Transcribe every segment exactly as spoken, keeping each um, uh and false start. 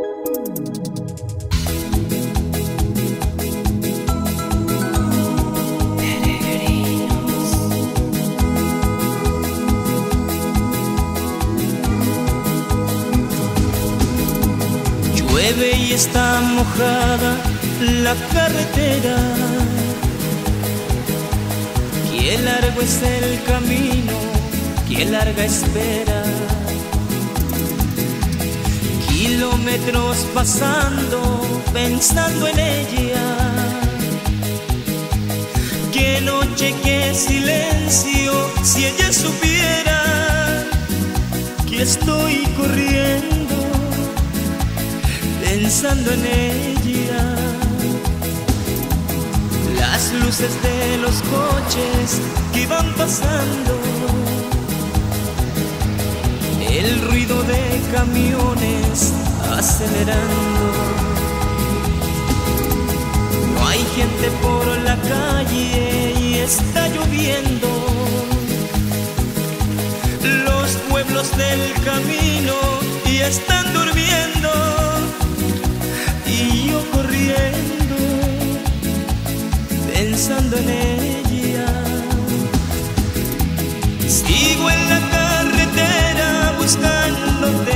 Llueve y está mojada la carretera. Qué largo es el camino, qué larga espera. Kilómetros pasando, pensando en ella. Qué noche, qué silencio, si ella supiera que estoy corriendo pensando en ella. Las luces de los coches que van pasando, el ruido de camiones acelerando. No hay gente por la calle y está lloviendo. Los pueblos del camino ya están durmiendo. Y yo corriendo, pensando en ella. Sigo en la carretera buscándote.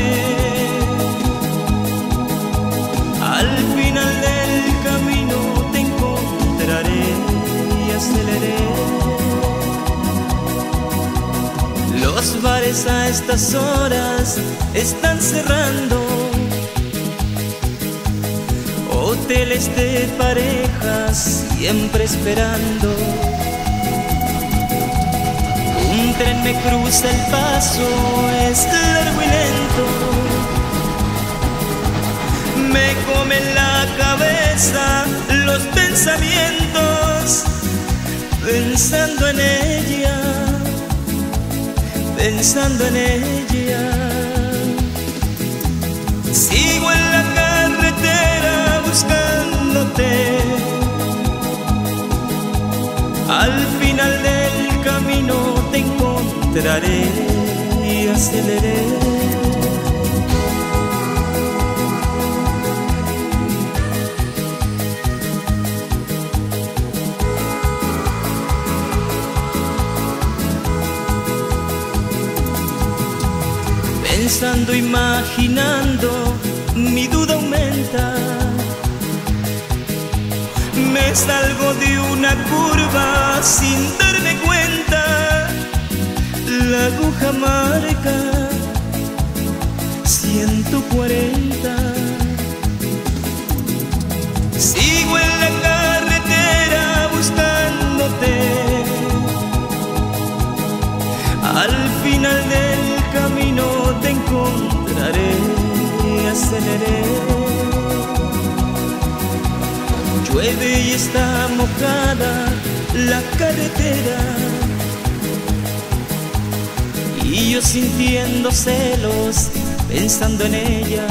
Al final del camino te encontraré y aceleré. Los bares a estas horas están cerrando. Hoteles de parejas siempre esperando. Un tren me cruza el paso, es largo y lento. Me comen la cabeza los pensamientos, pensando en ella, pensando en ella. Sigo en la carretera buscándote. Al final del camino te encontraré y aceleré. Pensando, imaginando, mi duda aumenta. Me salgo de una curva sin darme cuenta. La aguja marca ciento cuarenta. Sigo en la carretera buscándote. Al final del camino te encontraré y aceleré. Llueve y está mojada la carretera. Y yo sintiendo celos, pensando en ella.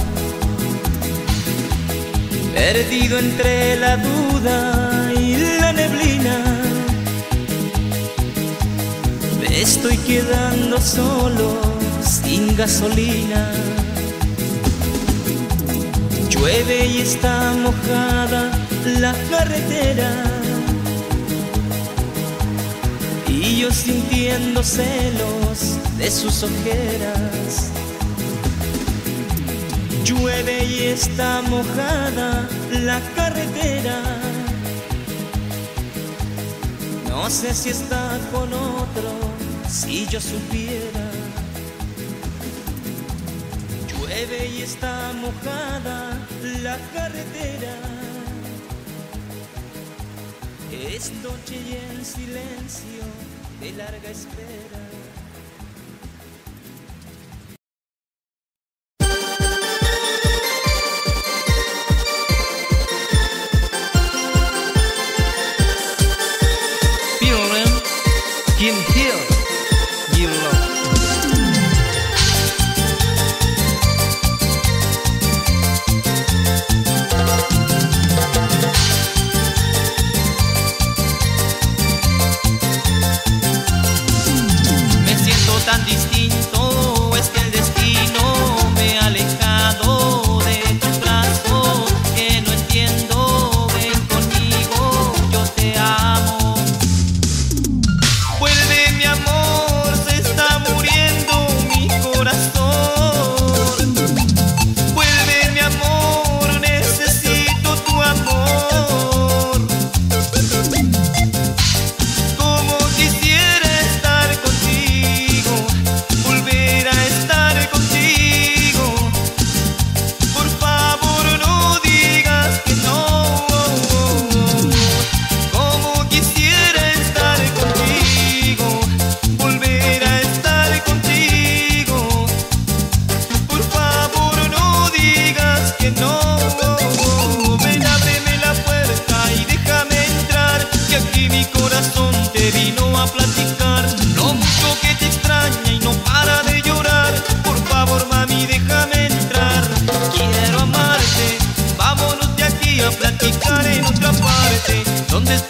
Perdido entre la duda y la neblina. Me estoy quedando solo, sin gasolina. Llueve y está mojada la carretera. Y yo sintiendo celos de sus ojeras. Llueve y está mojada la carretera. No sé si está con otro, si yo supiera. Llueve y está mojada la carretera. Es noche y en silencio de larga espera. Feeling, can heal, you love.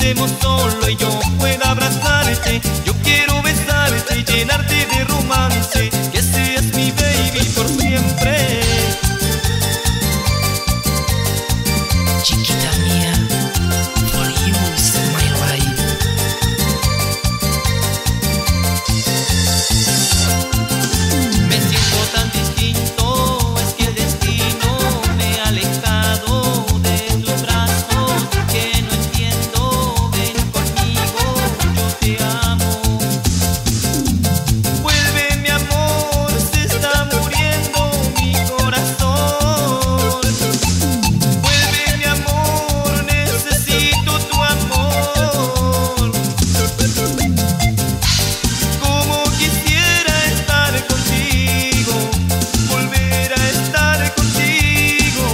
estemos solo y yo pueda abrazarte. Yo quiero besarte y llenarte de romance, que seas mi baby por siempre. Chiquita mía, for you is my life. Me siento tan distinto, es que el destino me ha alejado de tus brazos, que no entiendo. Ven conmigo, yo te amo. Vuelve mi amor, se está muriendo mi corazón. Vuelve mi amor, necesito tu amor. Como quisiera estar contigo, volver a estar contigo.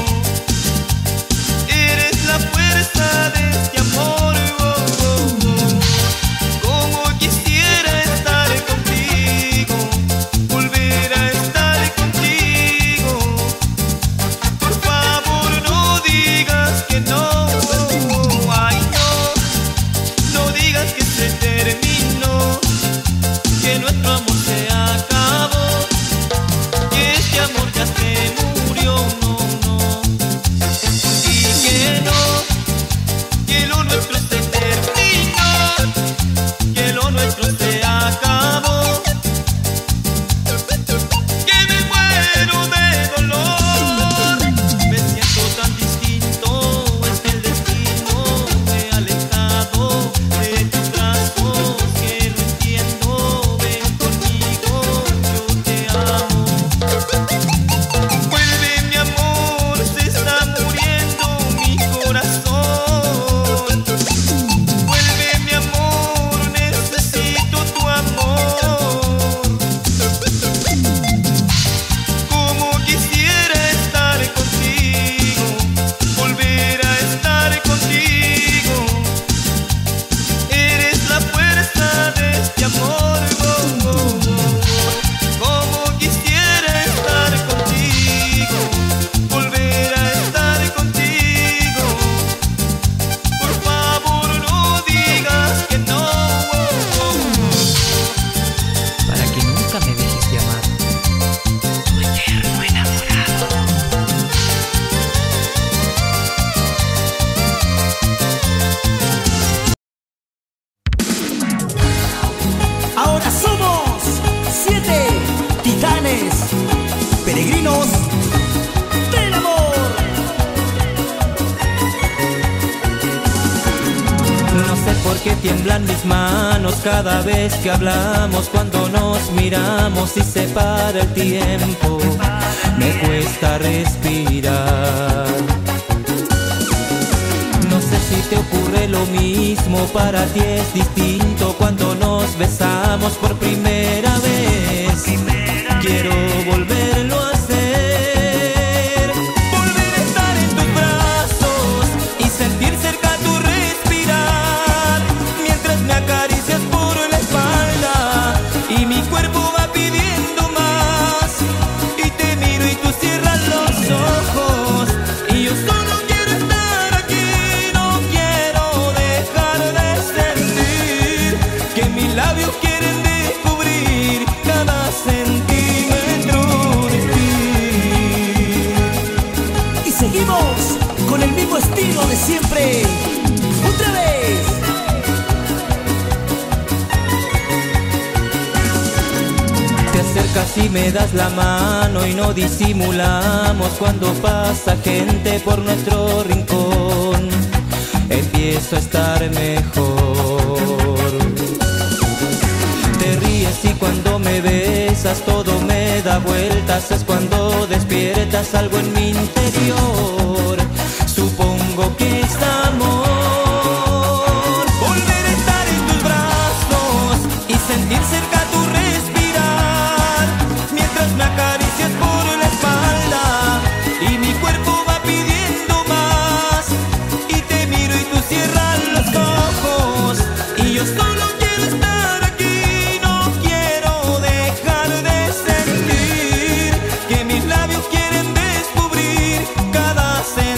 Eres la fuerza de este amor. Oh, oh, oh. Como quisiera estar contigo, volver a estar contigo. Por favor no digas que no. Ay no, no digas que se terminó, que nuestro amor se acabó, que este amor ya se murió. No, no. Y que no, que lo nuestro se terminó, que lo nuestro se acabó, que me muero de dolor. Me siento tan distinto, es que el destino me ha alejado de tus brazos, que no entiendo. Ven conmigo, yo te amo. Vuelve mi amor, se está muriendo mi corazón. Vuelve mi amor, necesito tu amor. Como quisiera estar contigo, volver a estar contigo. Eres la fuerza de este amor. Oh, oh, oh. Como quisiera estar contigo, volver a estar contigo. Por favor no digas que no. Oh, oh, oh. Para que nunca me dejes de amar, tu eterno enamorado. Ahora somos siete titanes, peregrinos del amor. No sé por qué tiemblan mis manos cada vez que hablamos, cuando nos miramos y se para el tiempo. Me cuesta respirar. No sé si te ocurre lo mismo, para ti es distinto cuando nos besamos por primera vez. Quiero volverlo a hacer, volver a estar en tus brazos y sentir cerca tu respirar, mientras me acaricias por la espalda y mi cuerpo va pidiendo más. Y te miro y tú cierras los ojos y yo solo quiero estar aquí. No quiero dejar de sentir que mis labios quieren descubrir cada centímetro de ti. Y seguimos con el mismo estilo de siempre. Otra vez. Te acercas y me das la mano y no disimulamos cuando pasa gente por nuestro rincón. Empiezo a estar mejor. Te ríes y cuando me besas todo me da vueltas. Es cuando despiertas algo en mi interior. Supongo que es amor. Volver a estar en tus brazos y sentir cerca tu respirar, mientras me acaricias por la espalda y mi cuerpo va pidiendo más. Y te miro y tú cierras los ojos y yo solo quiero estar aquí. No quiero dejar de sentir que mis labios quieren descubrir cada centímetro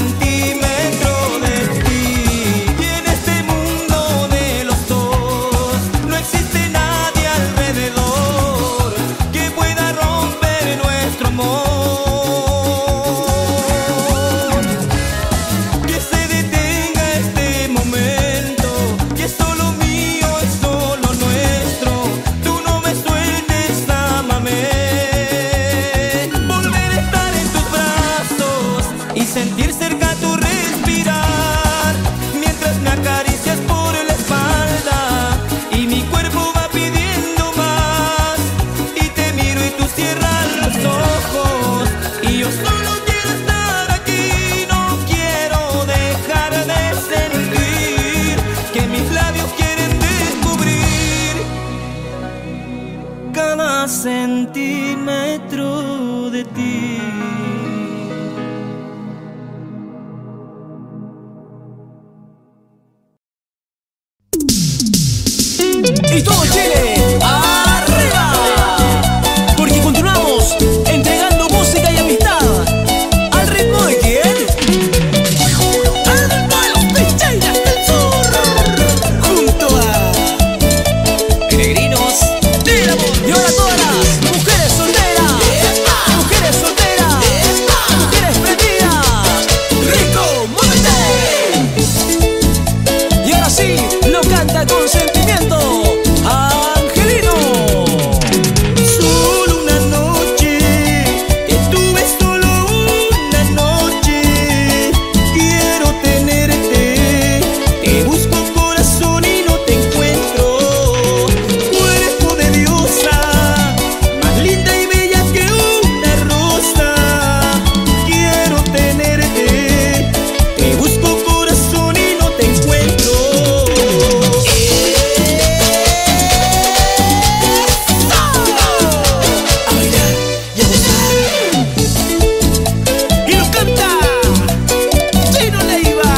sentir cerca tu respirar, mientras me acaricias por la espalda y mi cuerpo va pidiendo más. Y te miro y tú cierras los ojos y yo solo quiero estar aquí. No quiero dejar de sentir que mis labios quieren descubrir cada centímetro de ti. Y todo Chile, ¡arriba! Porque continuamos entregando música y amistad al ritmo de ¿quién? Al ritmo de los Picheiras del Sur, junto a Peregrinos del Amor. Y ahora todas las mujeres solteras, mujeres solteras, mujeres prendidas, rico, muévete. Y ahora sí, lo canta con sentimiento Angelino. Solo una noche, que tuve solo una noche. Quiero tenerte, te busco corazón y no te encuentro. Cuerpo de diosa, más linda y bella que una rosa. Quiero tenerte, te busco corazón y no te encuentro. A bailar y a gozar. Y lo canta Chino Leiva.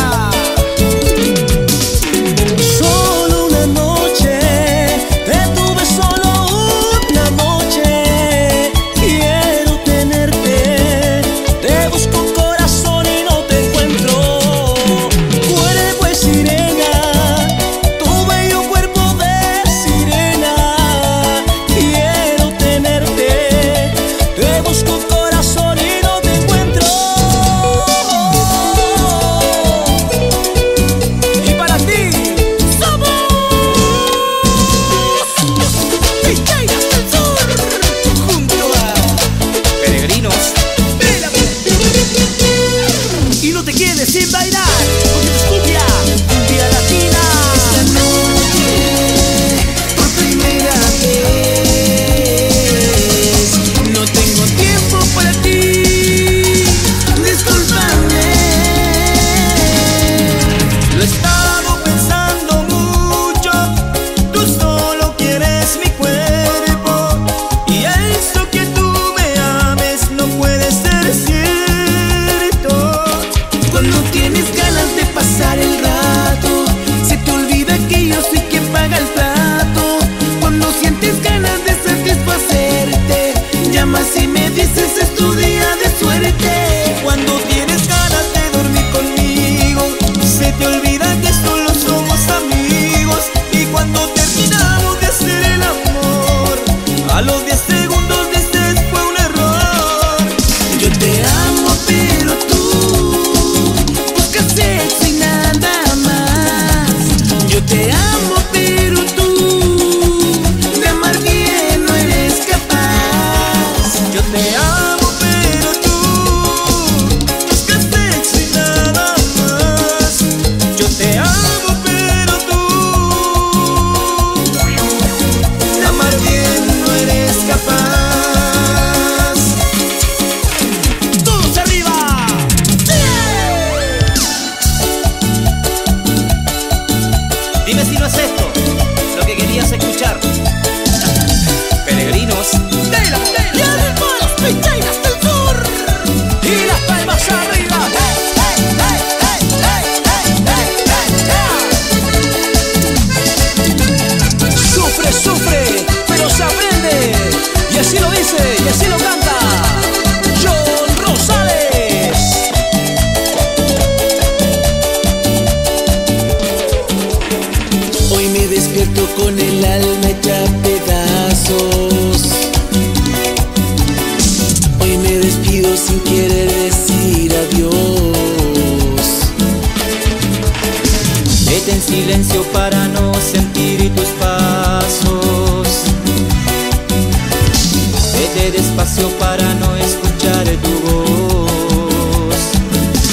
Solo una noche, te tuve solo una noche. Quiero tenerte, te busco corazón y no te encuentro. Cuerpo de sirena, tu bello cuerpo de sirena. Quiero tenerte, te busco corazón y no te encuentro. Y para ti somos los Picheiras del Sur, junto a Peregrinos. del Amor. Y no te quedes sin bailar, porque es cumbia, cumbia latina. Esta noche, por primera vez, no tengo tiempo para ti, discúlpame. Lo he estado pensando mucho, tú solo quieres mi cuerpo. Y eso que tú me ames no puede ser cierto. Cuando tienes ganas de pasar el rato, se te olvida que yo soy quien paga el plato. Cuando sientes ganas de satisfacerte, llamas y me dices es tu día de suerte. Cuando tienes ganas de dormir conmigo, se te olvida que solo somos amigos. Y cuando terminamos de hacer el amor, a los diez segundos dices fue un error. Yo te amo pero tú buscas sexo y nada más. Yo te amo pero tú de amar bien no eres capaz. Yo te amo pero tú buscas sexo y nada más. Yo te amo pero tú de amar bien no eres capaz. ¡Todos arriba! Dime si no es esto lo que querías escuchar. Peregrinos. ¡Del Amor! ¡Y el ritmo de los Picheiras del Sur! ¡Y las palmas arriba! ¡Hey, hey, hey, hey, hey, hey, hey! Sufre, sufre, pero se aprende. Y así lo dice, y así lo canta John Rosales. Hoy me despierto con el alma hecha pedazos. Hoy me despido sin querer decir adiós. Vete en silencio para no sentir tus pasos. Vete despacio para no escuchar tu voz.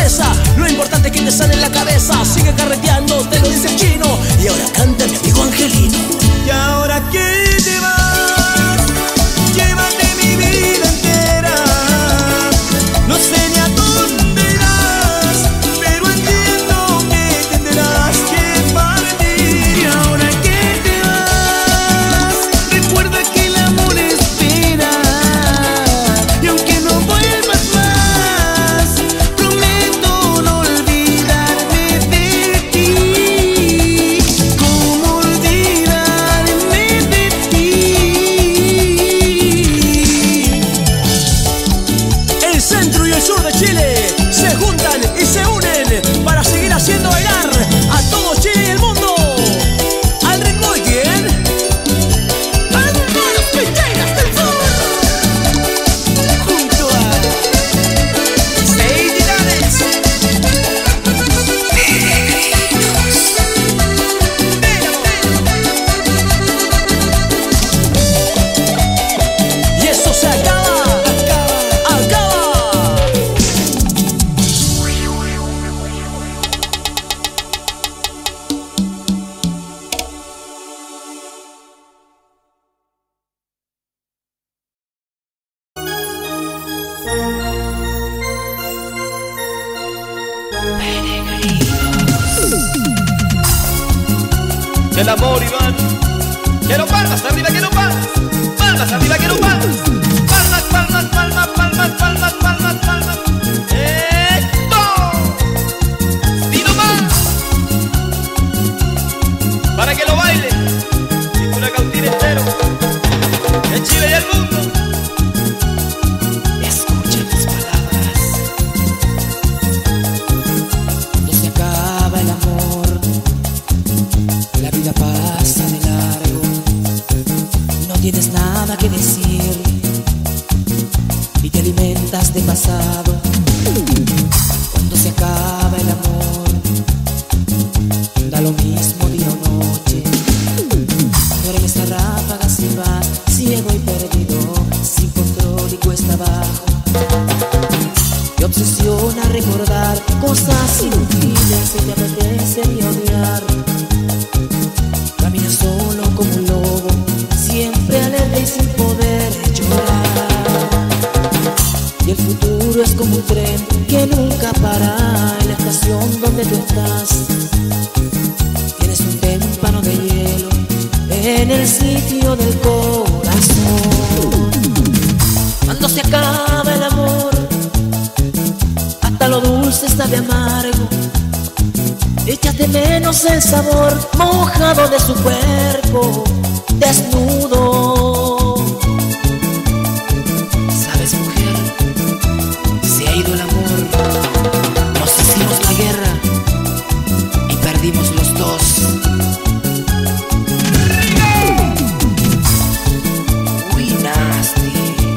cerveza, lo importante es que te sale en la cabeza. Sigue carreteando, te lo dice el chino. Y ahora canta mi amigo Angelino. Y ahora que te vas, llévate mi vida entera. No sé ni a dónde irás, pero entiendo que tendrás que partir. Y ahora que te vas, recuerda que el amor espera. Y aunque no vuelvas más, prometo no olvidarme de ti. ¿Cómo olvidarme de ti? El centro y el sur de Chile se juntan y se unen para seguir haciendo bailar a todo Chile y el mundo. Al ritmo de quién? ¡Hermanos Picheiras del Sur! Junto a seis titanes. Y eso se acaba, acaba, acaba. El amor, Iván. Quiero palmas arriba, quiero palmas. Palmas arriba, quiero palmas. Palmas, palmas, palmas, palmas, palmas, palmas, palmas. ¡Esto! ¡Y no más! Para que lo baile. Cintura Cautín entero. En Chile y el mundo. Escucha mis palabras. Cuando se acaba el amor, la vida pasa de largo. No tienes nada que decir y te alimentas de pasado. Cuando se acaba el amor, da lo mismo día o noche. Duermes a ráfagas y vas ciego y perdido, sin control y cuesta abajo. Te obsesiona recordar cosas inútiles que te apetecería odiar. Caminas solo como un lobo, siempre alerta y sin poder llorar. Y el futuro es como un tren que nunca para. En la estación donde tú estás tienes un témpano de hielo en el sitio del corazón. Cuando se acaba el amor, hasta lo dulce está de amargo. Echas de menos el sabor mojado de su cuerpo desnudo. ¿Sabes, mujer? Se ha ido el amor. Nos hicimos la guerra y perdimos los dos. Uy, nasty.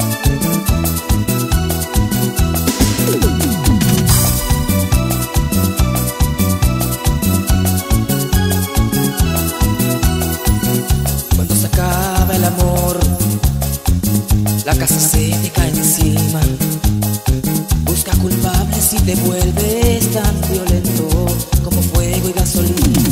Cuando se acaba el amor, la casa se te cae encima. Busca culpables y te vuelves tan violento como fuego y gasolina.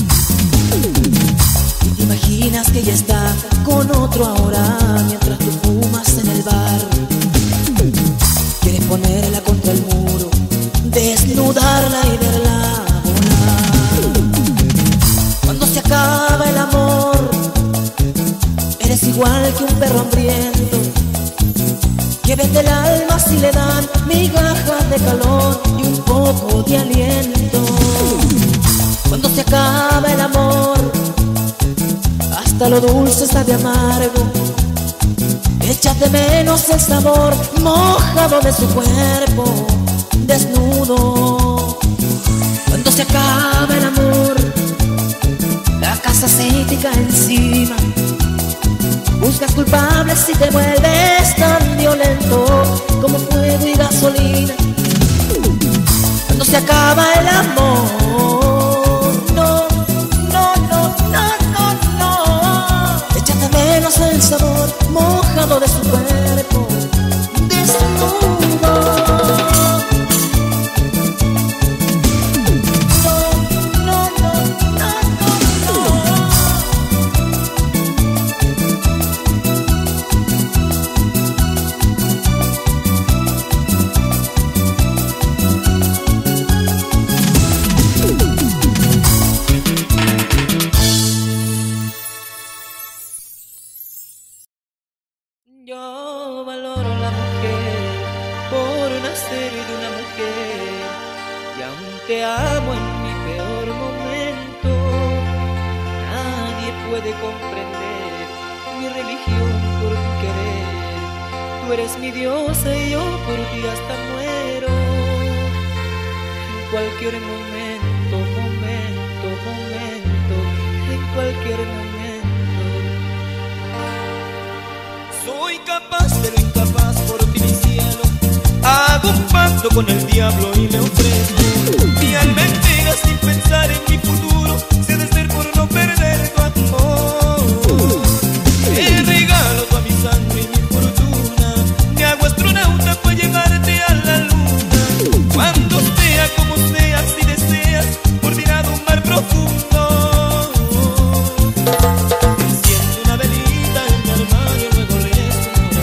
Y te imaginas que ella está con otro ahora mientras tú fumas en el bar. Quieres ponerla contra el muro, desnudarla y verla volar. Cuando se acaba el amor, eres igual que un perro hambriento que vende el alma si le dan migajas de calor y un poco de aliento. Cuando se acaba el amor, hasta lo dulce sabe amargo. Echas de menos el sabor mojado de su cuerpo desnudo. Cuando se acaba el amor, la casa se te cae encima. Buscas culpables y te vuelves tan violento como fuego y gasolina. Cuando se acaba el amor, no, no, no, no, no, no. Echas de menos el sabor mojado de su cuerpo desnudo. te amo en mi peor momento. Nadie puede comprender mi religión por tu querer. Tú eres mi diosa y yo por ti hasta muero. En cualquier momento, momento, momento, en cualquier momento. Soy capaz de lo incapaz por ti, mi cielo. Hago un pacto con el diablo y le ofrezco mi alma entera sin pensar en mi futuro. Sé de ser por no perder tu amor. Te regalo toda mi sangre y mi fortuna. Me hago astronauta para llevarte a la luna. Cuando sea como sea, si deseas, por ti nado un mar profundo. Enciendo una velita en mi armario, luego rezo una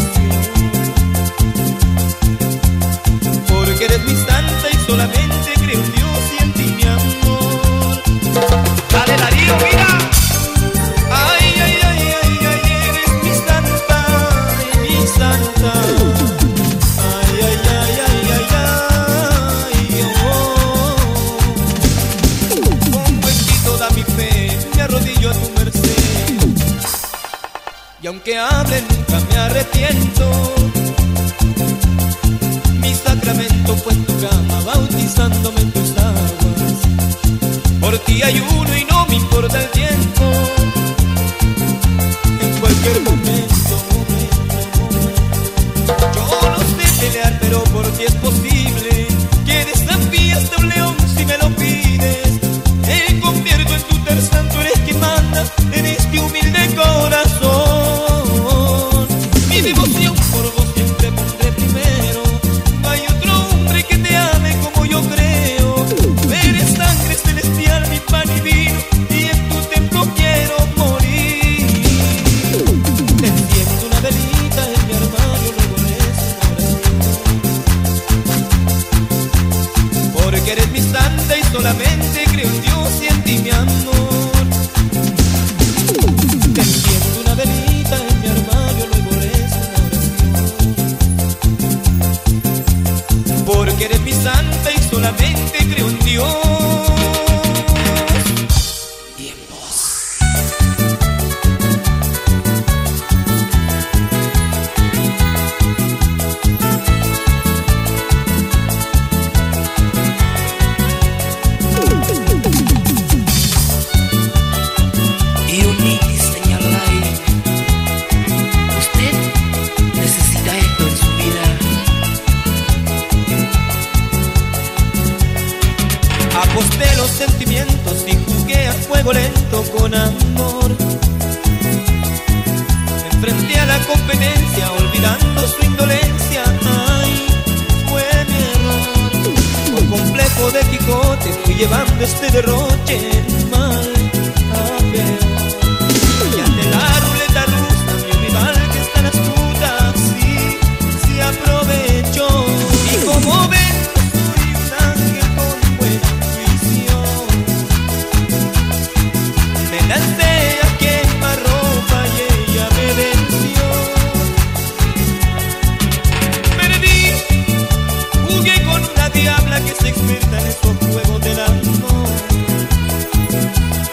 oración. Porque eres mi santa y solamente creo en Dios y en ti, mi amor. Dale, Darío, mira. Ay, ay, ay, ay, ay, eres mi santa, mi santa. Ay, ay, ay, ay, ay, ay, oh. Con huequito da mi fe, me arrodillo a tu merced. Y aunque hable nunca me arrepiento. Mi sacramento fue en tu cama, bautizándome en tus aguas. Por ti ayuno y no me importa el tiempo. En cualquier momento, momento, momento. Yo no sé pelear, pero por ti es posible que desafíes a un león si me lo pides. Me convierto en tu tercer, tú eres quien manda en este humilde corazón. Mi devoción por vos siempre pondré primero. No hay otro hombre que te ame como yo creo. Tú eres sangre celestial, mi pan y vino, y en tu templo quiero morir. Te enciendo una velita en mi armario, luego rezo una oración. Porque eres mi santa y solamente creo en Dios y en ti, mi amor. Te enciendo una velita en mi armario, luego rezo una oración. Porque eres mi santa y solamente creo en Dios y en vos. Y Unitis, señor Lai, usted necesita esto en su vida. Aposté los sentimientos y jugué a fuego lento con amor. Me enfrenté a la competencia olvidando su indolencia. Ay, fue mi error. Por complejo de Quijote fui llevando este derroche mal a peor. Y ante la ruleta rusa mi rival que es tan astuta, sí, sí aprovechó. Y como ven, soy un ángel con buena intuición. Me lancé a quemarropa y ella me venció. Perdí, jugué con una diabla que se experta en esos juegos del amor.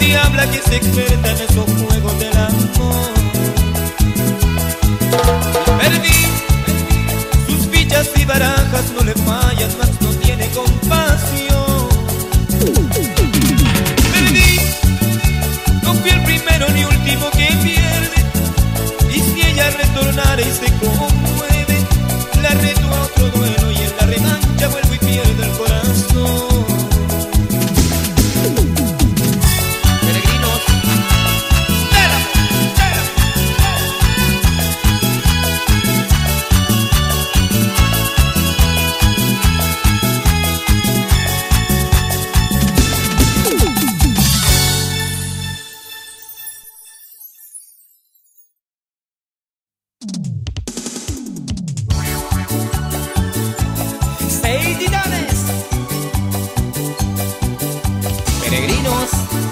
diabla que se experta en esos juegos del amor. Perdí sus fichas y barajas, no le fallan, más no tiene compasión. Perdí, no fui el primero ni último que pierde, y si ella retornara y se conmueve, la reto a otro duelo y en la revancha vuelvo y pierdo el corazón. Peregrinos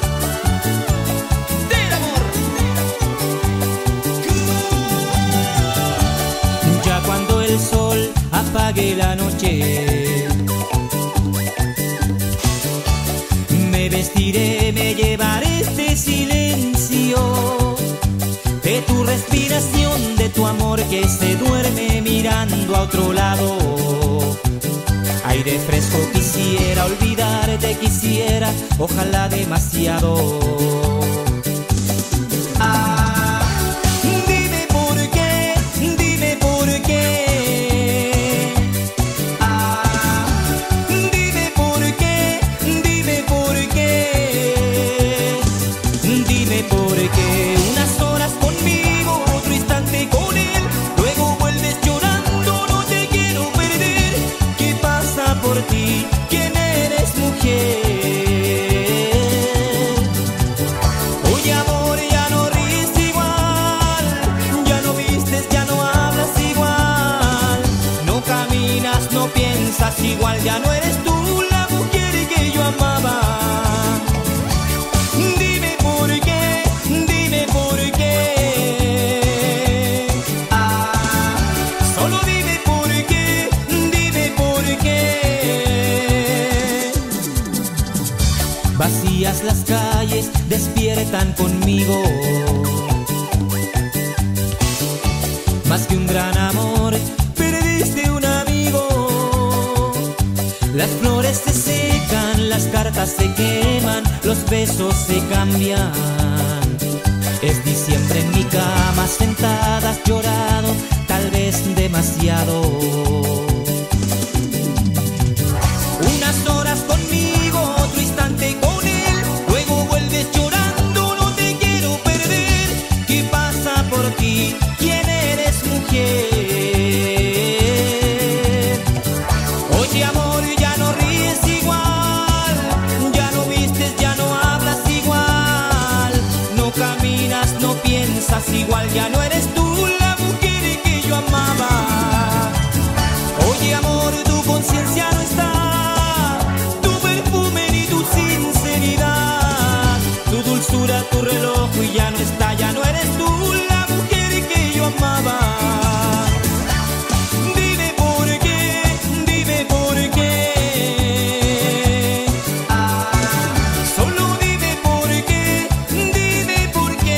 del amor. Ya cuando el sol apague la noche, me vestiré, me llevaré este silencio de tu respiración, de tu amor que se duerme mirando a otro lado. Aire fresco quisiera, olvidarte quisiera, ojalá demasiado. Ah, dime por qué, dime por qué. Ah, dime por qué, dime por qué. Dime por qué unas horas conmigo, otro instante con él, luego vuelves llorando, no te quiero perder. ¿Qué pasa por ti? ¿Quién eres, mujer? Oye, amor, ya no ríes igual, ya no vistes, ya no hablas igual, no caminas, no piensas igual, ya no eres tú la mujer que yo amaba. Dime por qué, dime por qué. Ah, solo dime por qué, dime por qué. Vacías las calles, despiertan conmigo. Más que un gran amor, perdiste un amigo. Las flores se secan, las cartas se queman, los besos se cambian. Es diciembre en mi cama, sentadas llorado, tal vez demasiado. Unas horas conmigo, otro instante con él, luego vuelves llorando, no te quiero perder. ¿Qué pasa por ti? ¿Quién eres, mujer? Oye, amor, ya no ríes igual, ya no vistes, ya no hablas igual, no caminas, no piensas igual, ya no eres tú la mujer que yo amaba. Oye, amor, tu conciencia no está, tu perfume ni tu sinceridad, tu dulzura, tu reloj y ya no está, ya no eres tú la mujer que yo amaba. Dime por qué, dime por qué. Ah, solo dime por qué, dime por qué.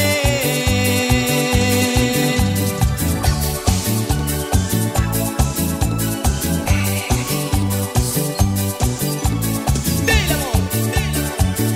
Del amor, del amor.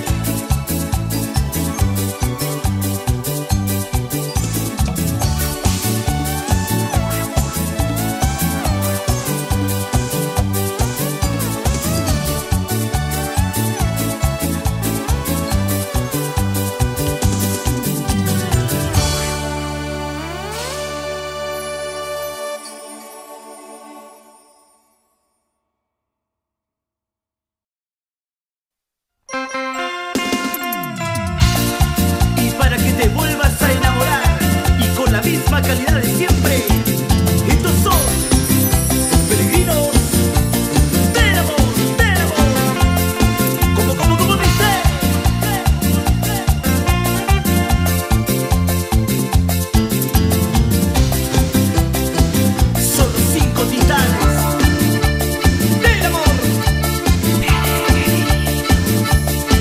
Y para que te vuelvas a enamorar y con la misma calidad de siempre, estos son los peregrinos del amor, del amor. Como, como, como dice. Son los cinco titanes del amor.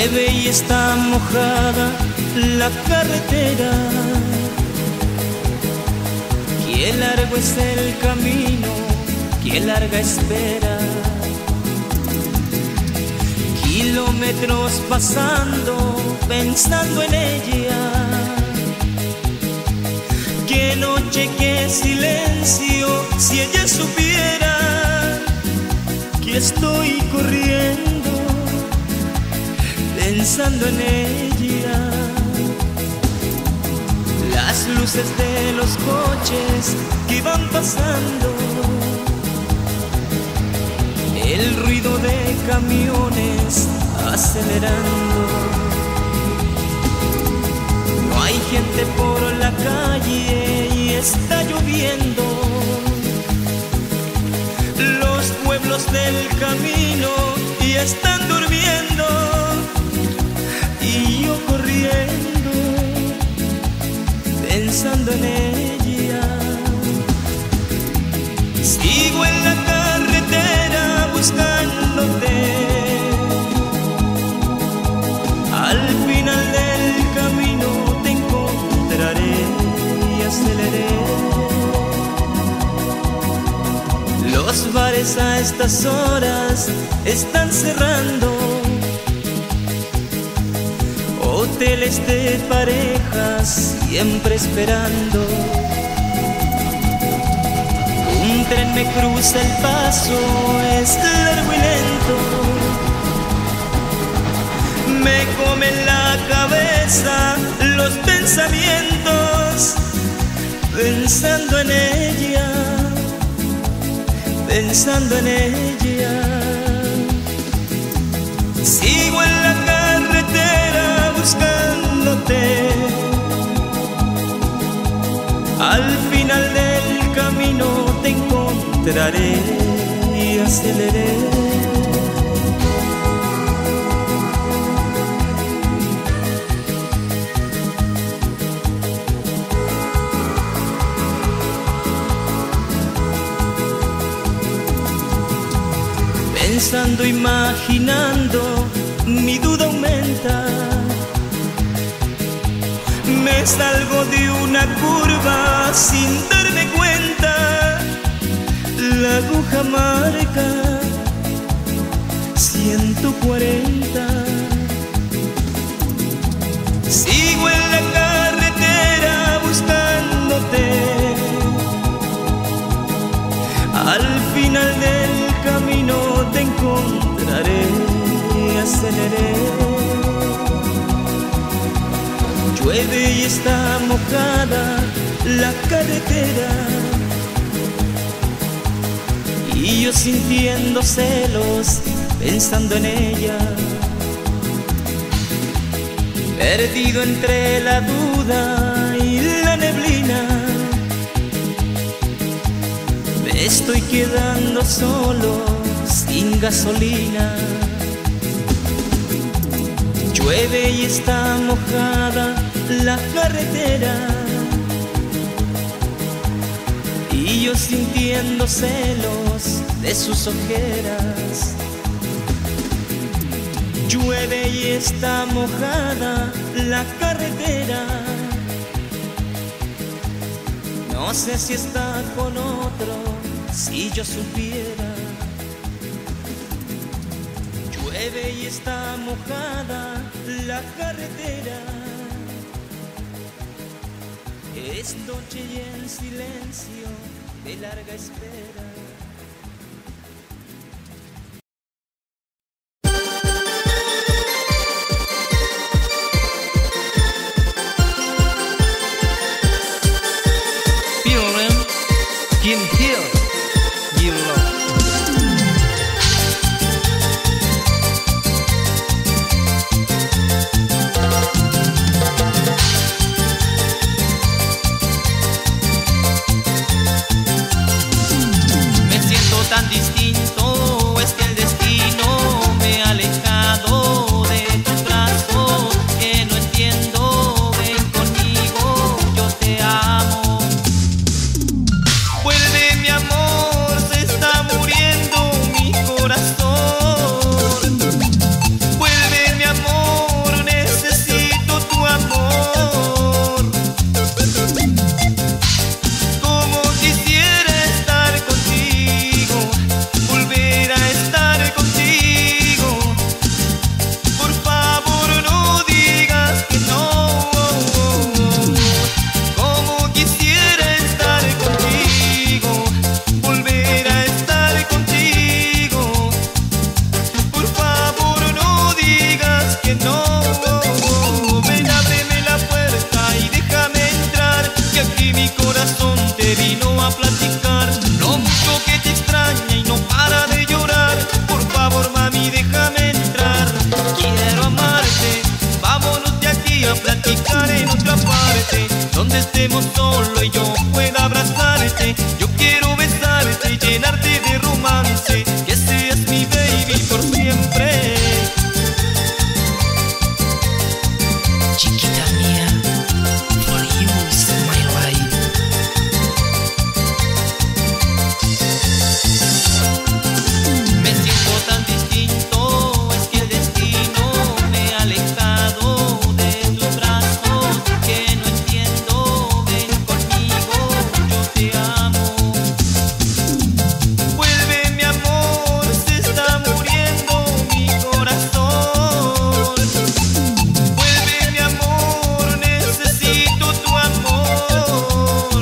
Llueve y está mojada la carretera. Qué largo es el camino, qué larga espera. Kilómetros pasando, pensando en ella. Qué noche, qué silencio, si ella supiera que estoy corriendo, pensando en ella. Las luces de los coches que van pasando, el ruido de camiones acelerando. No hay gente por la calle y está lloviendo. Los pueblos del camino ya están durmiendo. Y yo corriendo, pensando en ella. Sigo en la carretera buscándote. Al final del camino te encontraré y aceleré. Los bares a estas horas están cerrando. Hoteles de parejas siempre esperando. Un tren me cruza el paso, es largo y lento. Me comen la cabeza los pensamientos, pensando en ella, pensando en ella. Sigo en la carretera buscándote. Al final del camino te encontraré y aceleré. Pensando, imaginando, mi duda aumenta. Me salgo de una curva sin darme cuenta. La aguja marca ciento cuarenta. Sigo en la carretera buscándote. Al final del camino te encontraré y aceleré. Llueve y está mojada la carretera. Y yo sintiendo celos, pensando en ella. Perdido entre la duda y la neblina. Me estoy quedando solo, sin gasolina. Llueve y está mojada la carretera. Y yo sintiendo celos de sus ojeras. Llueve y está mojada la carretera. No sé si está con otro, si yo supiera. Llueve y está mojada la carretera. Es noche y en silencio de larga espera. Tan distinto es que el destino me ha alejado de tus brazos, que no entiendo. Ven conmigo, yo te amo. Vuelve, mi amor, se está muriendo mi corazón. Vuelve, mi amor. llenarte de romance, que seas mi baby por siempre. Chiquita mía, for you is my life. Me siento tan distinto, es que el destino me ha alejado de tus brazos, que no entiendo, ven conmigo, yo te amo. Vuelve mi amor, se está muriendo mi corazón. Vuelve mi amor, necesito tu amor.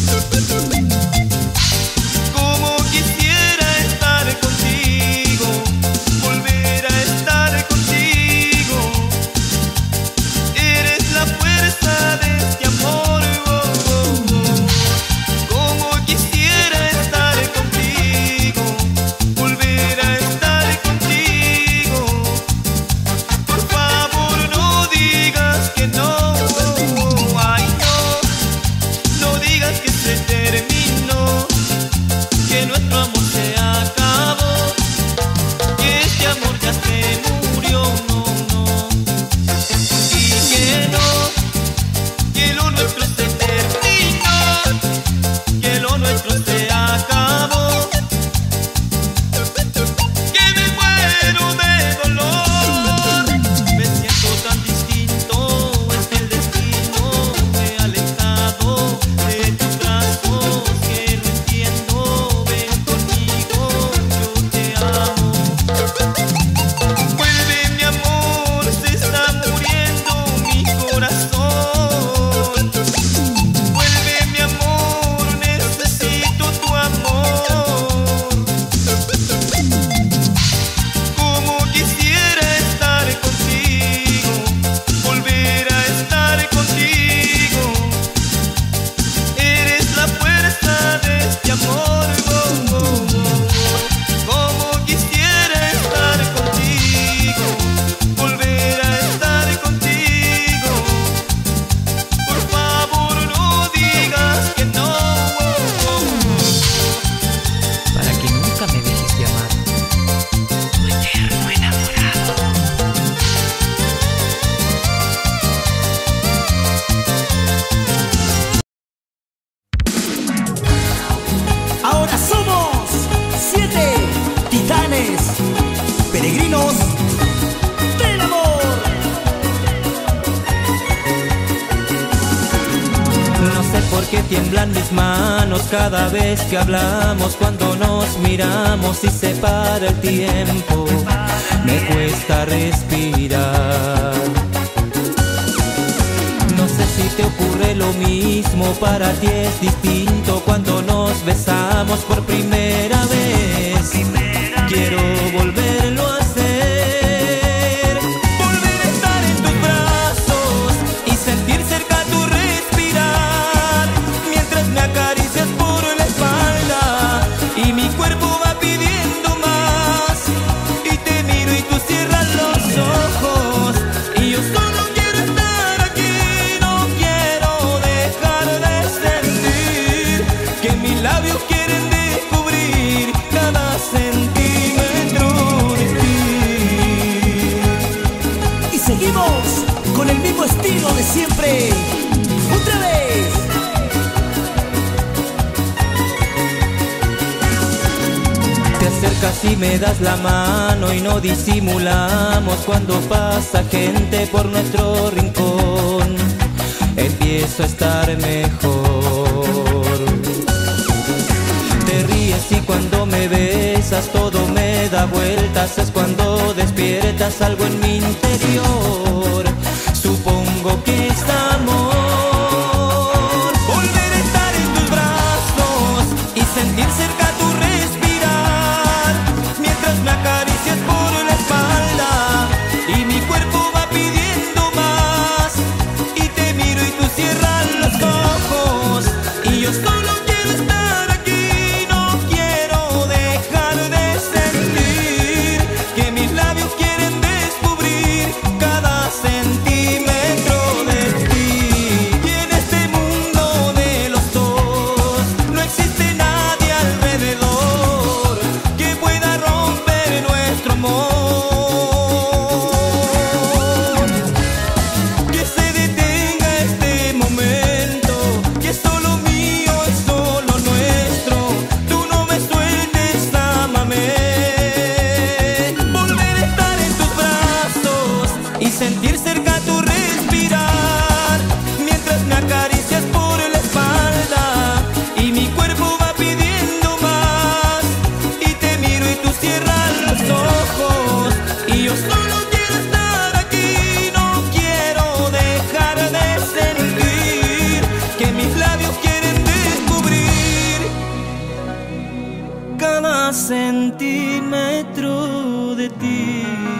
Como quisiera estar contigo, volver a estar contigo. Eres la fuerza de este amor. Oh, oh, oh. Como quisiera estar contigo, volver a estar contigo. Por favor no digas que no. Ay no, no digas que se terminó, que nuestro amor se acabó, que este amor ya se murió. No, no. Y que no, que lo nuestro se terminó, que lo nuestro se acabó, que me muero de dolor. Me siento tan distinto, es que el destino me ha alejado de tus brazos, que no entiendo, ven conmigo, yo te amo. Vuelve mi amor, se está muriendo mi corazón. Vuelve mi amor, necesito tu amor. Como quisiera estar contigo, volver a estar contigo. Eres la fuerza de este amor. Oh, oh, oh, oh. Como quisiera estar contigo, volver a estar contigo. Por favor no digas que no. Oh, oh, oh. Para que nunca me dejes de amar, tu eterno enamorado. Ahora somos siete titanes, peregrinos del amor. No sé por qué tiemblan mis manos cada vez que hablamos, cuando nos miramos y se para el tiempo, me cuesta respirar. No sé si te ocurre lo mismo, para ti es distinto cuando nos besamos por primera vez. Quiero volverlo a hacer, volver a estar en tus brazos y sentir cerca tu respirar, mientras me acaricias por la espalda y mi cuerpo va pidiendo más, y te miro y tú cierras los ojos, y yo solo quiero estar aquí, no quiero dejar de sentir que mis labios quieren descubrir cada centímetro de ti. Y seguimos con el mismo estilo de siempre. Otra vez. Te acercas y me das la mano y no disimulamos, cuando pasa gente por nuestro rincón empiezo a estar mejor. Te ríes y cuando me besas todo me da vueltas, es cuando despiertas algo en mi interior. Supongo que es amor, volver a estar en tus brazos y sentir cerca tu respirar, mientras me acaricias por la espalda y mi cuerpo va pidiendo más, y te miro y tú cierras los ojos, y yo solo quiero estar aquí, no quiero dejar de sentir que mis labios quieren descubrir cada cada centímetro de ti.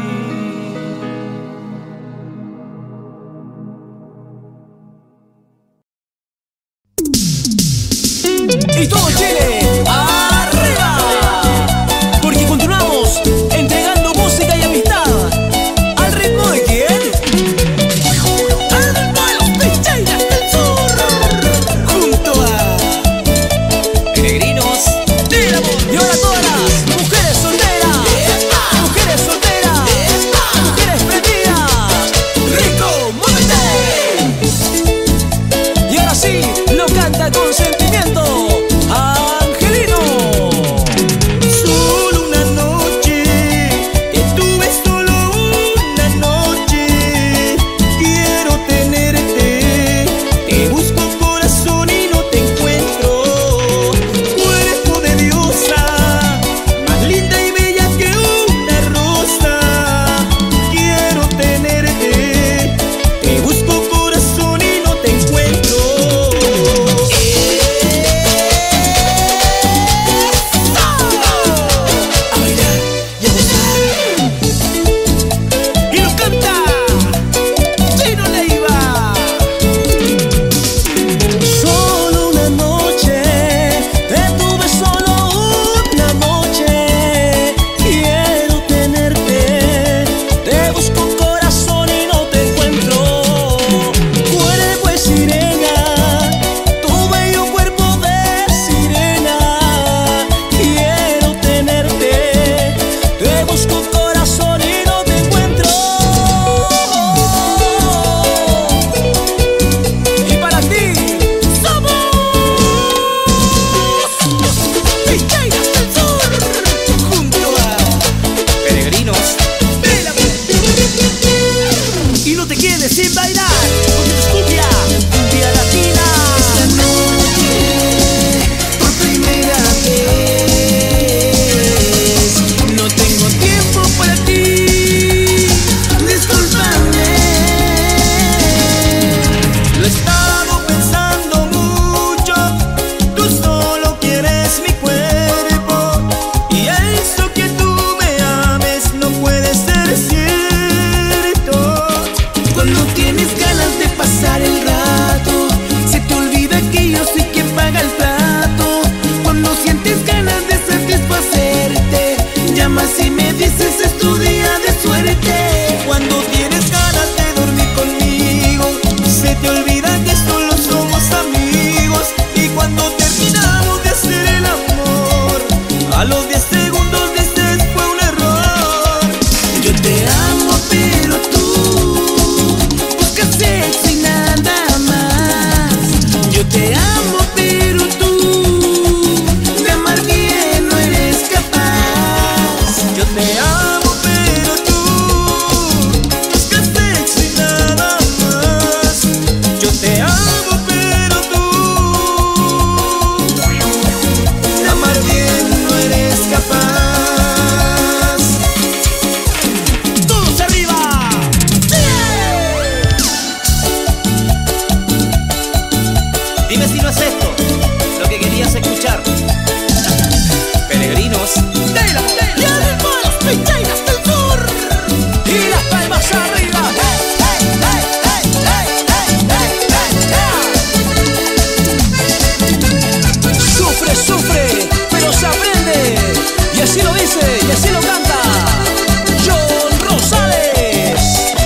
Y todo Chile, ¡arriba! Porque continuamos entregando música y amistad. ¿Al ritmo de quién? ¡Al ritmo de los Picheiras del Sur! Junto a Peregrinos del Amor. Y ahora todas las mujeres solteras, mujeres solteras, mujeres prendidas. ¡Rico, muévete! Y ahora sí, lo canta con sentimiento Angelino. Solo una noche, que tuve solo una noche. Quiero tenerte, te busco corazón y no te encuentro. Cuerpo de diosa, más linda y bella que una rosa. Quiero tenerte, te busco corazón y no te encuentro. A bailar y a gozar. Y lo canta Chino Leiva. Solo una noche, te tuve solo una noche. Quiero tenerte, te busco corazón y no te encuentro. Cuerpo de sirena, tu bello cuerpo de sirena. Quiero tenerte, te busco corazón y no te encuentro. Y para ti somos Picheiras del Sur. Junto a Peregrinos del Amor. Y no te quedes sin bailar, porque es cumbia, cumbia latina. Esta noche, por primera vez, no tengo tiempo para ti. Discúlpame. Lo he estado pensando mucho, tú solo quieres mi cuerpo. Y eso que tú me ames no puede ser cierto. Cuando tienes ganas de pasar el rato, se te olvida que yo soy quien paga el plato. Cuando sientes ganas de satisfacerte, llamas y me dices es tu día de suerte. Cuando tienes ganas de dormir conmigo, se te olvida que solo somos amigos. Y cuando terminamos de hacer el amor, a los diez segundos dices fue un error. Yo te amo pero tú buscas sexo y nada más. Yo te amo pero tú de amar bien no eres capaz. Yo te amo pero tú buscas sexo y nada más. Yo te amo pero tú de amar bien no eres capaz. ¡Todos arriba! Dime si no es esto lo que querías escuchar. Peregrinos del Amor. Y al ritmo de los Picheiras del Sur. Y las palmas arriba. ¡Hey, hey, hey, hey, hey, hey, hey, hey! Sufre, sufre, pero se aprende. Y así lo dice, y así lo canta John Rosales.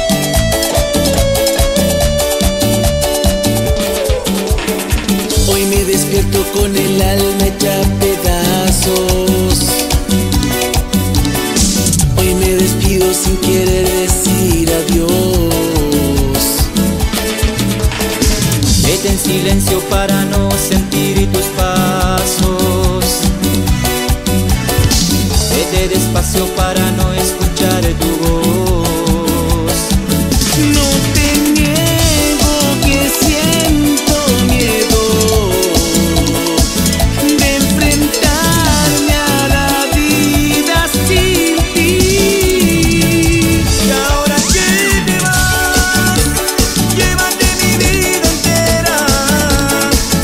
Hoy me despierto con el alma hecha pedazos. Hoy me despido sin querer decir adiós. vete en silencio para no sentir tus pasos. Vete despacio para no escuchar tu voz. No te niego que siento miedo de enfrentarme a la vida sin ti. Y ahora que te vas, llévate mi vida entera.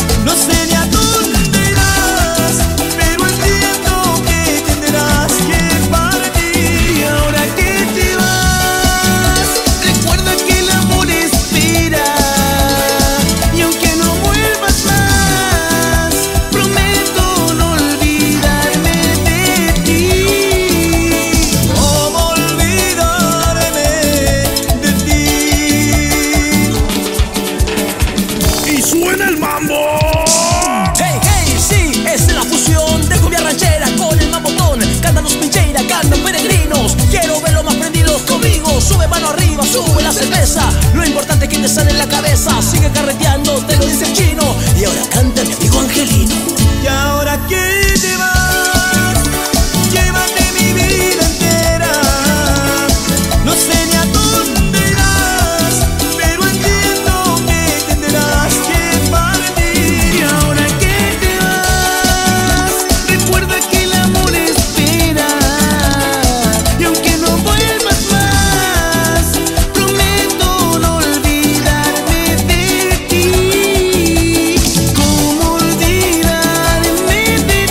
le sale en la cabeza, sigue carreteando, te lo dice el chino. Y ahora canta mi amigo Angelino. Y ahora que te vas, llévate mi vida entera. No sé ni a dónde irás, pero entiendo que tendrás que partir. Y ahora que te vas, recuerda que el amor espera. Y aunque no vuelvas más, prometo no olvidarme de ti. ¿Cómo olvidarme de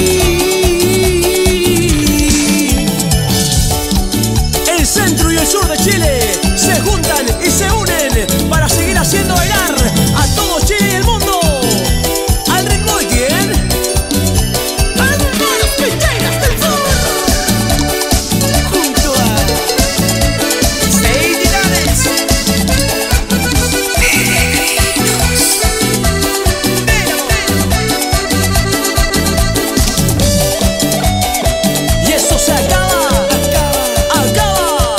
ti? El centro y el sur de Chile se juntan y se unen para seguir haciendo bailar a todo Chile y el mundo. Al ritmo de quién? ¡Hermanos Picheiras del Sur! Junto a seis titanes. Y eso se acaba, acaba.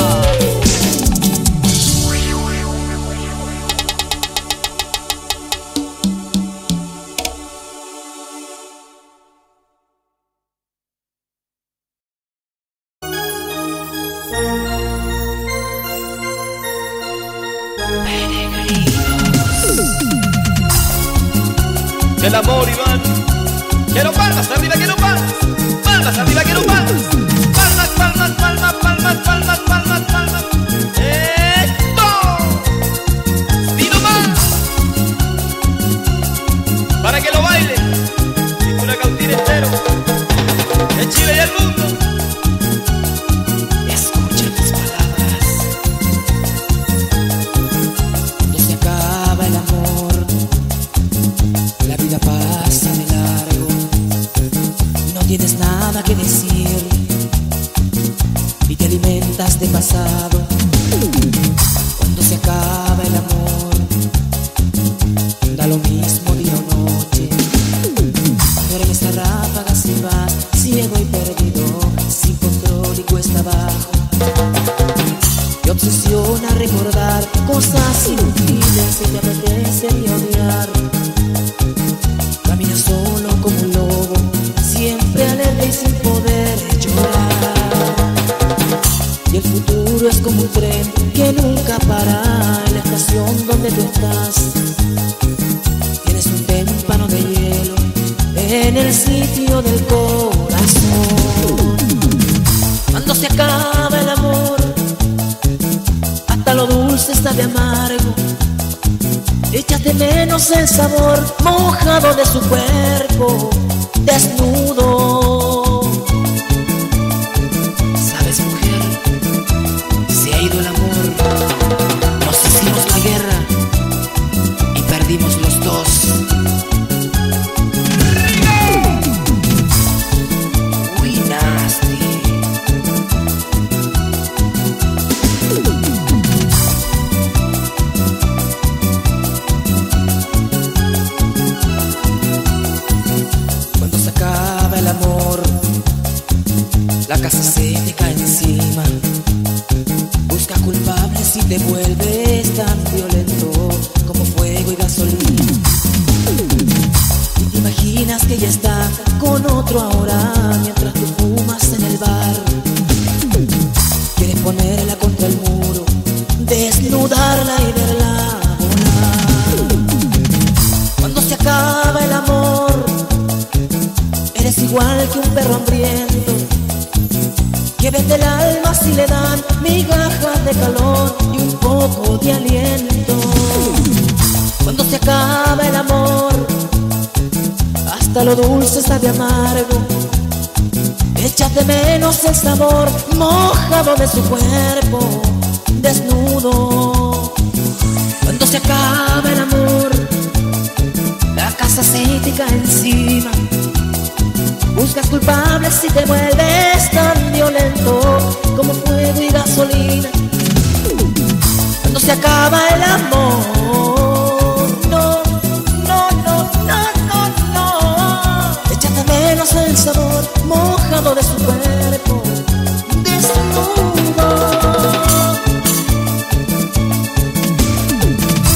El amor, Iván. Quiero palmas arriba, quiero palmas. Palmas arriba, quiero palmas. Palmas, palmas, palmas, palmas, palmas, palmas, palmas. ¡Esto! ¡Y no más! Para que lo baile. Cintura Cautín entero. En Chile y el mundo. Escucha mis palabras. Cuando se acaba el amor, la vida pasa de largo. No tienes nada que decir y te alimentas de pasado. Cuando se acaba el amor, da lo mismo día o noche. Duermes a ráfagas y vas ciego y perdido, sin control y cuesta abajo. Te obsesiona recordar cosas inútiles que te apetecería odiar. Caminas solo como un lobo, siempre alerta y sin poder llorar. Y el futuro es como un tren que nunca para en la estación donde tú estás. Tienes un témpano de hielo en el sitio del corazón. Cuando se acaba el amor, hasta lo dulce está de amargo. Echas de menos el sabor mojado de su cuerpo desnudo. ¿Sabes, mujer? Se ha ido el amor. Nos hicimos la guerra y perdimos los dos. Uy, nasty. Cuando se acaba el amor, la casa se te cae encima. Busca culpables y te vuelves tan violento como fuego y gasolina. Y te imaginas que ella está con otro ahora mientras tú fumas en el bar. Quieres ponerla contra el muro, desnudarla y verla volar. Cuando se acaba el amor, eres igual que un perro hambriento que vende el alma si le dan migajas de calor y un poco de aliento. Cuando se acaba el amor, hasta lo dulce sabe amargo. Echas de menos el sabor mojado de su cuerpo desnudo. Cuando se acaba el amor, la casa se te cae encima. Buscas culpables y te vuelves tan violento como fuego y gasolina. Cuando se acaba el amor, no, no, no, no, no, no. Echas de menos el sabor mojado de su cuerpo desnudo.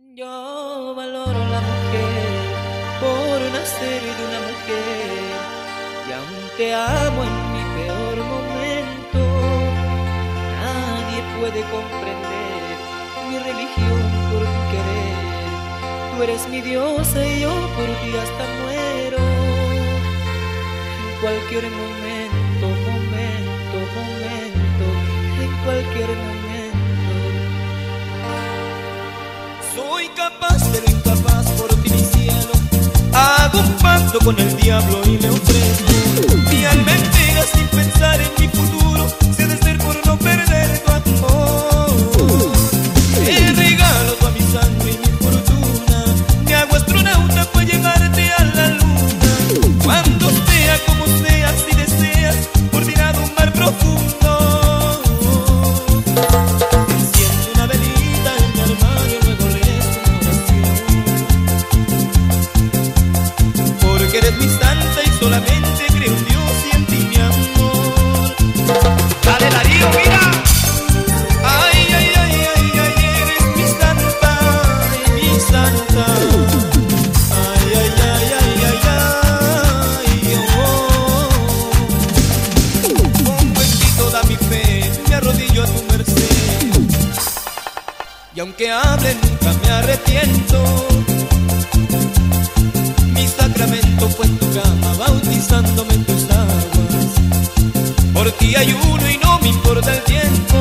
Yo valoro la mujer por nacer de una mujer y aún te amo en mi peor momento. Nadie puede comprender mi religión por tu querer. Tú eres mi diosa y yo por ti hasta muero. En cualquier momento, momento, momento, en cualquier momento. Soy capaz de lo incapaz por ti, mi cielo. Hago un pacto con el diablo y le ofrezco mi alma entera sin pensar en mi futuro. Si ha de ser por no perder tu amor, te regalo toda mi sangre y mi fortuna. Me hago astronauta para llevarte a la luna. Cuando sea como sea, si deseas, por ti nado un mar profundo. Eres mi santa y solamente creo en Dios y en ti, mi amor. Dale, Darío, mira. Ay, ay, ay, ay, ay, eres mi santa, mi santa. Ay, ay, ay, ay, ay, ay, oh. Con bendito da mi fe, me arrodillo a tu merced. Y aunque hable nunca me arrepiento. Mi sacramento fue en tu cama, bautizándome en tus aguas. Por ti ayuno y no me importa el tiempo.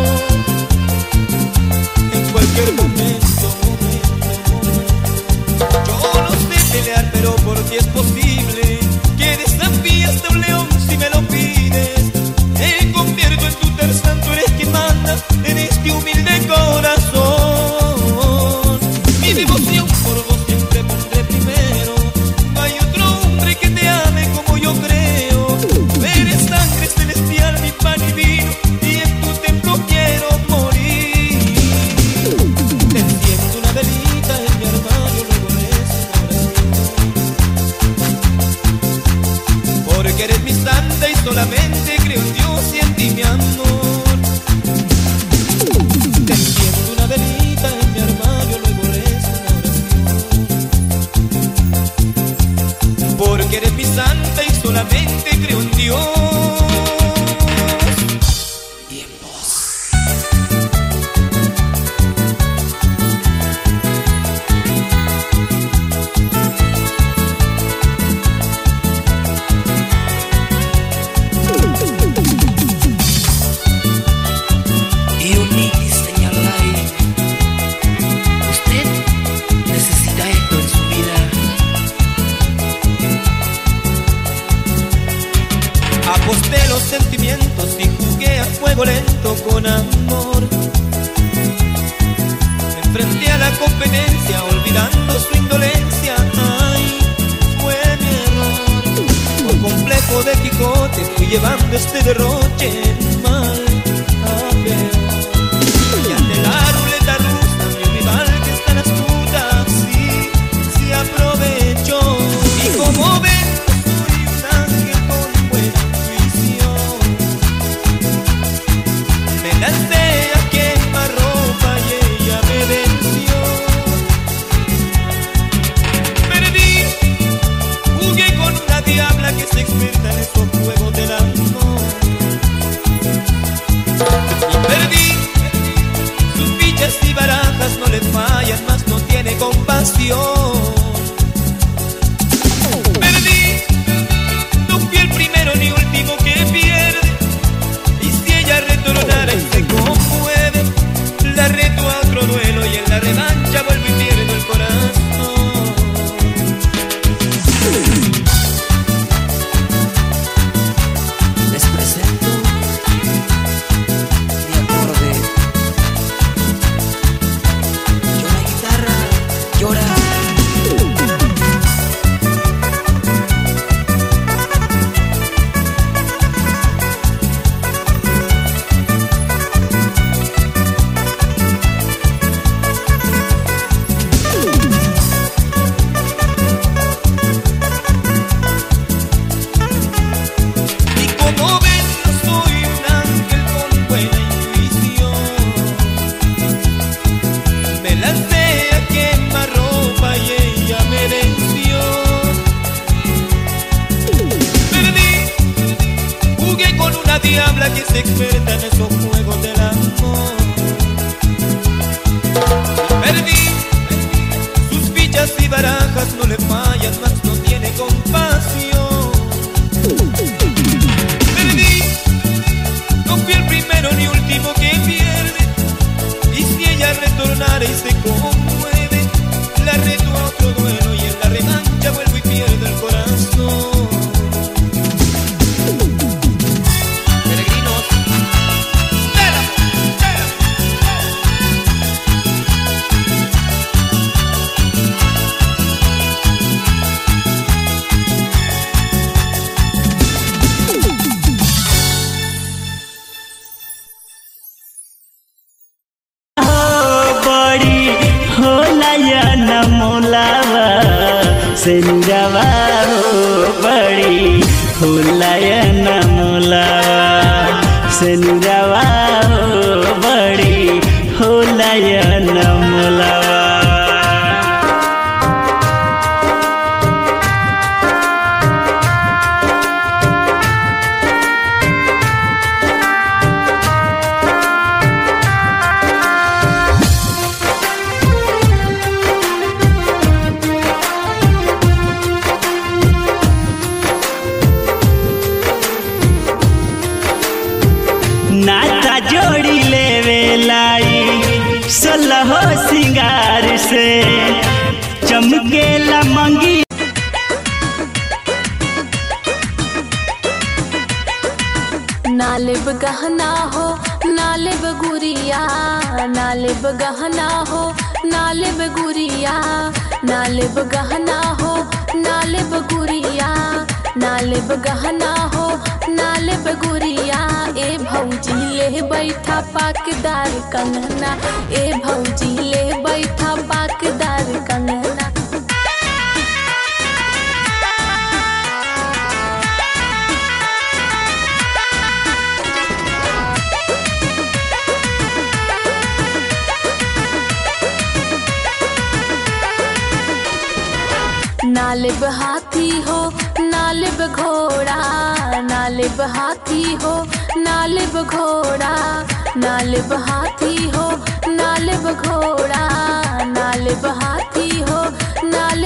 En cualquier momento, momento, momento. Yo no sé pelear, pero por ti es posible que desafíes a un león si me lo pides. Me convierto en tu tercer, tú eres quien manda en este humilde corazón. Mi devoción por vos siempre pondré primero. Que te ame como yo creo. Tú eres sangre celestial, mi pan y vino, y en tu templo quiero morir. Te enciendo una velita en mi armario, luego rezo una oración. Porque eres mi santa y solamente creo en Dios y en ti, mi amor. Te enciendo una velita en mi armario, luego rezo una oración. Porque eres mi santa y solamente creo en Dios y en vos. Y Unitis, señor Lai, usted necesita esto en su vida. Aposté los sentimientos y jugué a fuego lento con amor. Me enfrenté a la competencia olvidando su indolencia. Ay, fue mi error. Por complejo de Quijote fui llevando este derroche mal a peor. Y ante la ruleta rusa mi rival que es tan astuta sí, sí aprovechó. Y como ven, lancé a quemarropa y ella me venció. Perdí, jugué con una diabla que se experta en estos juegos del amor. Y perdí, sus fichas y barajas no le fallan, mas no tiene compasión. Perdí, no fui el primero ni último que pierde. Retornara y se conmueve, la reto a otro duelo y en la revancha vuelvo y pierdo el corazón. Les presento mi acorde. Llora guitarra, llora. Me lancé a quemar diabla que se experta en esos juegos del amor. Perdí sus fichas y barajas, no le fallan, más no tiene compasión. Perdí, no fui el primero ni último que pierde, y si ella retornara y se conmueve, la reto a otro duelo y en la revancha vuelvo y pierdo el corazón. सेनुरवा हो बड़ी फुलायन मोलावा, सेनुरवा हो बड़ी फुलायन मोलावा। नाता जोड़ी लेवे लाई सोलह सिंगार से चमकेला मंगी। नालेब गहना हो नालेब गुरिया, नालेब गहना हो नालेब गुरिया, नालेब गहना हो नालेब गुरिया, नालेब गहना हो नालेब गुरिया। ए भौजी ले बैठा पाकदार कंगना, ए भौजी ले बैठा पाकदार कंगना। नालेब हाथी हो नालेब घोड़ा, नालेब हाथी हो नालेब घोड़ा, नालेब हाथी हो नालेब घोड़ा, नालेब हाथी हो नालेब।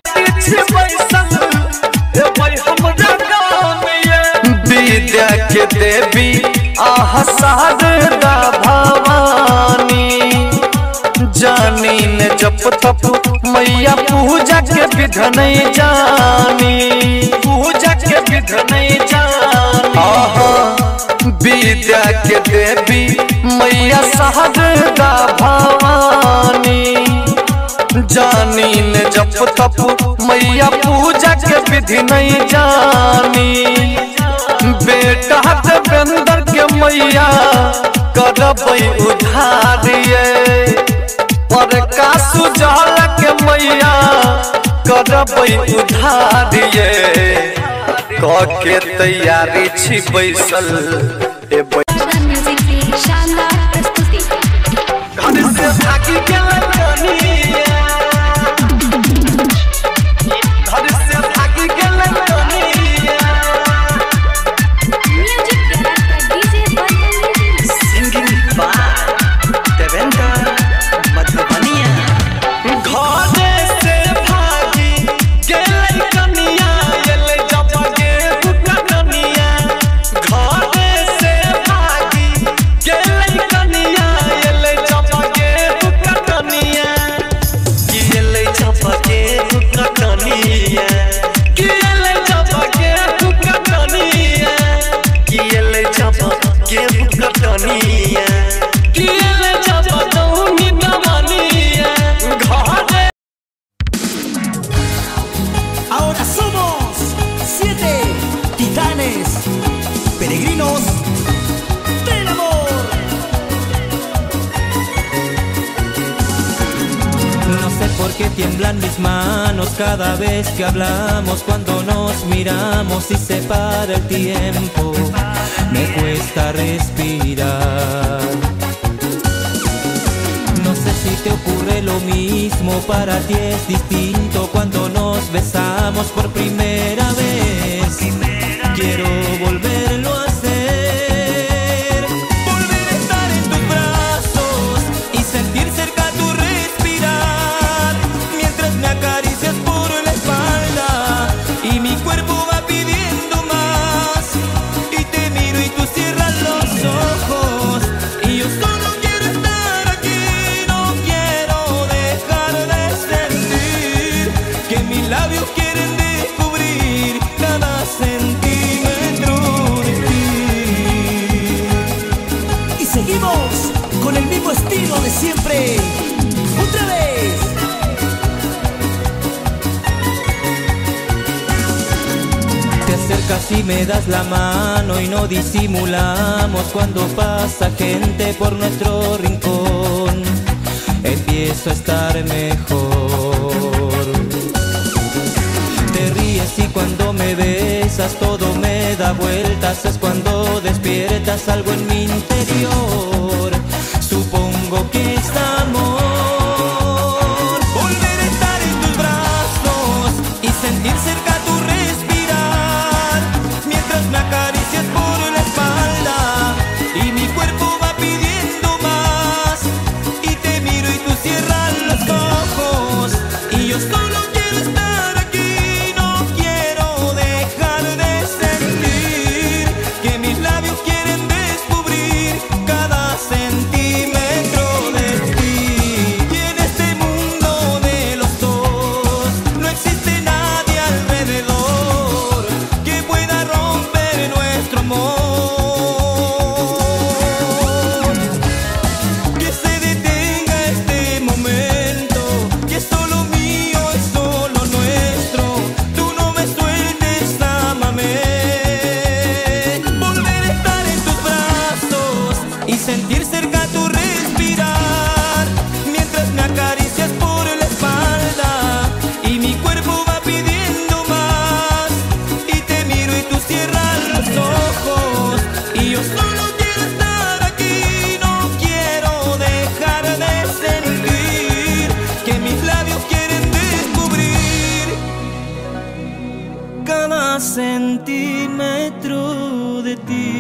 विद्या के देवी आह शारदा भवानी, जानी ने जप तप मैया पूजा के विध नहीं जानी, पूजा के विध नहीं जानी। आहा विद्या के देवी मैया शारदा भवानी, जानी ने जप तप मैया पूजा के विधि नहीं जानी। बेटा देवेंद्र के मैया करबै उधारिये, पर का सुजल के मैया करबै उधारिये। कह के तैयारी छी बैसल ए शानदार प्रस्तुति। घर से भागी गेल कनिया, घर से भागी गेल कनिया। Music director DJ Bandan, singing by Devendra Madhubaniya. घर से भागी गेल कनिया, एले जब गे बुका कनिया। घर से भागी गेल कनिया, एले जब गे बुका कनिया। कि एले जब गे बुका कनिया, कि एले जब गे बुका कनिया, कि एले जब गे बुका कनिया, कि एले जब दौनी दमनिया। घर Ahora somos siete titanes peregrinos del amor. No sé por qué tiemblan mis manos cada vez que hablamos, cuando nos miramos y se para el tiempo, me cuesta respirar. No sé si te ocurre lo mismo, para ti es distinto cuando nos besamos por primera vez. Quiero volverlo a hacer. siempre. Otra vez. Te acercas y me das la mano y no disimulamos cuando pasa gente por nuestro rincón. Empiezo a estar mejor. Te ríes y cuando me besas todo me da vueltas. Es cuando despiertas algo en mi interior. Supongo que es amor. Volver a estar en tus brazos y sentir cerca tu respirar, mientras me acaricias por la espalda y mi cuerpo va pidiendo más. Y te miro y tú cierras los ojos y yo solo quiero estar aquí. No quiero dejar de sentir que mis labios quieren descubrir cada centímetro de ti. Y en este mundo de los dos no existe nadie alrededor que pueda romper nuestro amor. Que se detenga este momento, que es solo mío, es solo nuestro. Tú no me sueltes, ámame. Volver a estar en tus brazos y sentir cerca tu respirar, mientras me acaricias por la espalda y mi cuerpo va pidiendo más. Y te miro y tú cierras los ojos y yo solo quiero estar aquí. No quiero dejar de sentir que mis labios quieren descubrir cada centímetro de ti.